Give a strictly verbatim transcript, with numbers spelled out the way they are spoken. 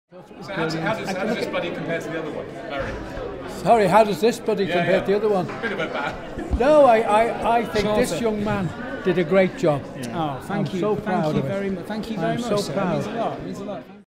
So how, does, how, does, how does this buddy compare to the other one, Barry? Sorry, how does this buddy yeah, compare yeah. to the other one? Bit of a bad. No, I, I, I think Short this it. young man did a great job. Oh, thank I'm you. so thank proud you of it. very much. Thank you very I'm much. so sir. proud. It means a lot. It means a lot.